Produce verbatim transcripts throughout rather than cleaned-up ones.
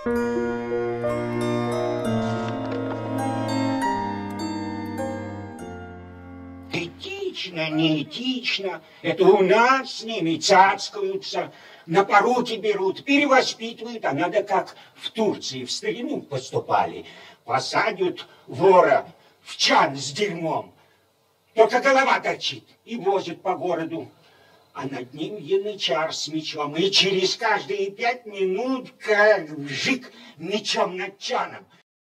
Этично, неэтично. Это у нас с ними цацкаются, на поруки берут, перевоспитывают. А надо, как в Турции в старину поступали. Посадят вора в чан с дерьмом, только голова торчит, и возят по городу. А над ним янычар с мечом. И через каждые пять минут, как вжик, мечом над чаном.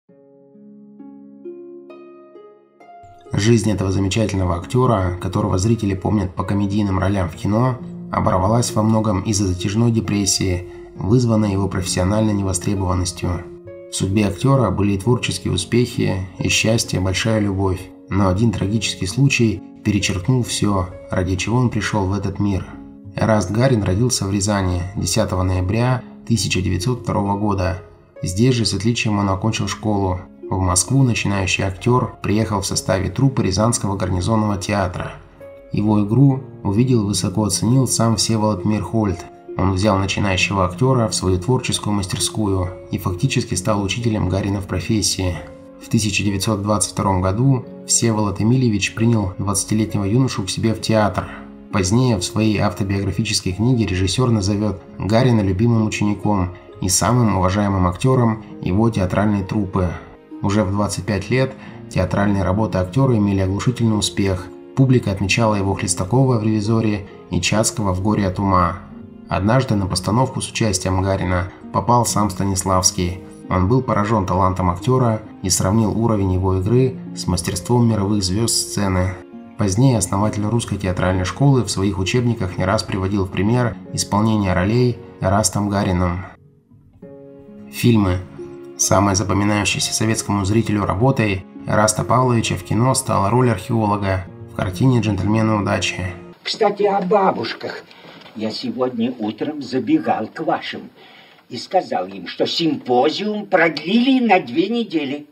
Жизнь этого замечательного актера, которого зрители помнят по комедийным ролям в кино, оборвалась во многом из-за затяжной депрессии, вызванной его профессиональной невостребованностью. В судьбе актера были и творческие успехи, и счастье, большая любовь. Но один трагический случай перечеркнул все, ради чего он пришел в этот мир. Эраст Гарин родился в Рязани десятого ноября тысяча девятьсот второго года. Здесь же с отличием он окончил школу. В Москву начинающий актер приехал в составе труппы Рязанского гарнизонного театра. Его игру увидел и высоко оценил сам Всеволод Мейрхольд. Он взял начинающего актера в свою творческую мастерскую и фактически стал учителем Гарина в профессии. В тысяча девятьсот двадцать втором году Всеволод Эмильевич принял двадцатилетнего юношу к себе в театр. Позднее в своей автобиографической книге режиссер назовет Гарина любимым учеником и самым уважаемым актером его театральной труппы. Уже в двадцать пять лет театральные работы актера имели оглушительный успех. Публика отмечала его Хлестакова в «Ревизоре» и Чацкого в «Горе от ума». Однажды на постановку с участием Гарина попал сам Станиславский. Он был поражен талантом актера и сравнил уровень его игры с мастерством мировых звезд сцены. Позднее основатель русской театральной школы в своих учебниках не раз приводил в пример исполнение ролей Эрастом Гарином. Фильмы. Самой запоминающейся советскому зрителю работой Эраста Павловича в кино стала роль археолога в картине «Джентльмены удачи». Кстати, о бабушках. Я сегодня утром забегал к вашим и сказал им, что симпозиум продлили на две недели.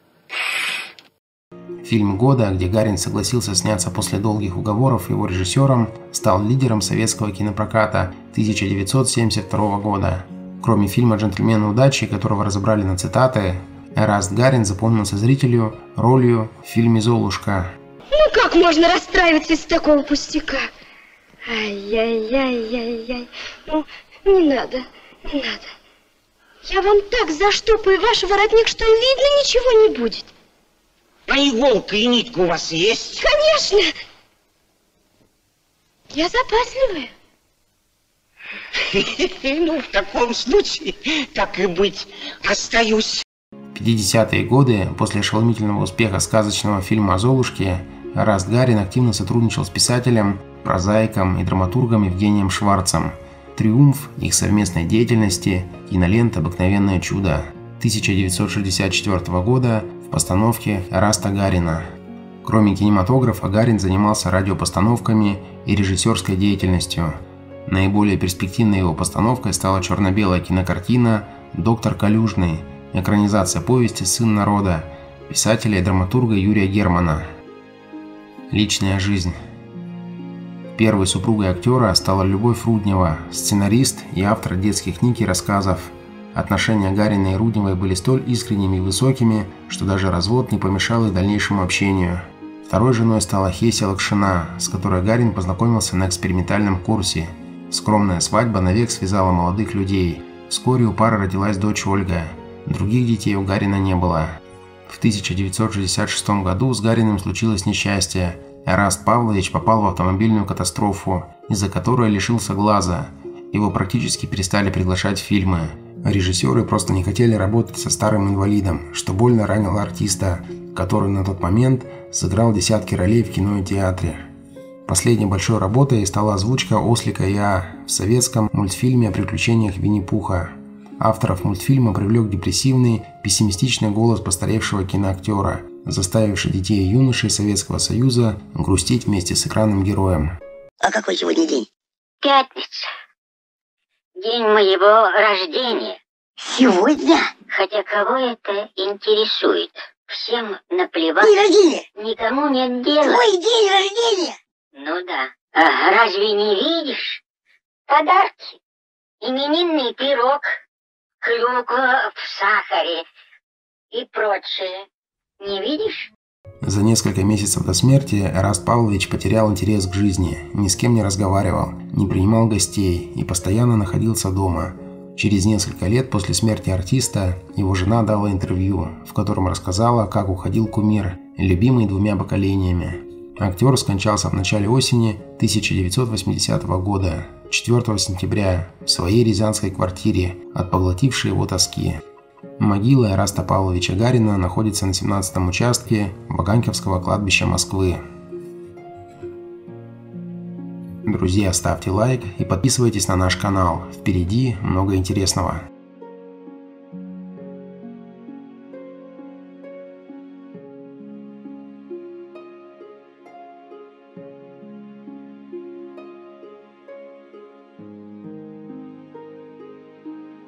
Фильм года, где Гарин согласился сняться после долгих уговоров его режиссером, стал лидером советского кинопроката тысяча девятьсот семьдесят второго года. Кроме фильма «Джентльмены удачи», которого разобрали на цитаты, Эраст Гарин запомнился зрителю ролью в фильме «Золушка». Ну как можно расстраиваться из такого пустяка? Ай-яй-яй-яй-яй. Ну, не надо, не надо. Я вам так заштопаю ваш воротник, что видно ничего не будет. А иголка и нитка у вас есть? Конечно. Я запасливая. Ну, в таком случае, так и быть, остаюсь. В пятидесятые годы, после ошеломительного успеха сказочного фильма о Золушке, Эраст Гарин активно сотрудничал с писателем, прозаиком и драматургом Евгением Шварцем. Триумф их совместной деятельности – кинолента «Обыкновенное чудо» тысяча девятьсот шестьдесят четвёртого года в постановке Эраста Гарина. Кроме кинематографа, Гарин занимался радиопостановками и режиссерской деятельностью. Наиболее перспективной его постановкой стала черно-белая кинокартина «Доктор Калюжный», экранизация повести «Сын народа» писателя и драматурга Юрия Германа. Личная жизнь. Первой супругой актера стала Любовь Руднева, сценарист и автор детских книг и рассказов. Отношения Гарина и Рудневой были столь искренними и высокими, что даже развод не помешал их дальнейшему общению. Второй женой стала Хеся Лакшина, с которой Гарин познакомился на экспериментальном курсе. Скромная свадьба навек связала молодых людей. Вскоре у пары родилась дочь Ольга. Других детей у Гарина не было. В тысяча девятьсот шестьдесят шестом году с Гариным случилось несчастье. Эраст Павлович попал в автомобильную катастрофу, из-за которой лишился глаза. Его практически перестали приглашать в фильмы. Режиссеры просто не хотели работать со старым инвалидом, что больно ранило артиста, который на тот момент сыграл десятки ролей в кино и театре. Последней большой работой стала озвучка Ослика и А в советском мультфильме о приключениях Винни-Пуха. Авторов мультфильма привлек депрессивный, пессимистичный голос постаревшего киноактера, заставивший детей и юношей Советского Союза грустить вместе с экранным героем. А какой сегодня день? Пятница. День моего рождения. Сегодня? Хотя кого это интересует? Всем наплевать. День рождения? Никому нет дела. Твой день рождения? Ну да. А разве не видишь? Подарки. Именинный пирог. клюква в сахаре и прочее. Не видишь? За несколько месяцев до смерти Эраст Павлович потерял интерес к жизни, ни с кем не разговаривал, не принимал гостей и постоянно находился дома. Через несколько лет после смерти артиста его жена дала интервью, в котором рассказала, как уходил кумир, любимый двумя поколениями. Актер скончался в начале осени тысяча девятьсот восьмидесятого года, четвёртого сентября, в своей рязанской квартире, от поглотившей его тоски. Могила Эраста Павловича Гарина находится на семнадцатом участке Ваганьковского кладбища Москвы. Друзья, ставьте лайк и подписывайтесь на наш канал. Впереди много интересного.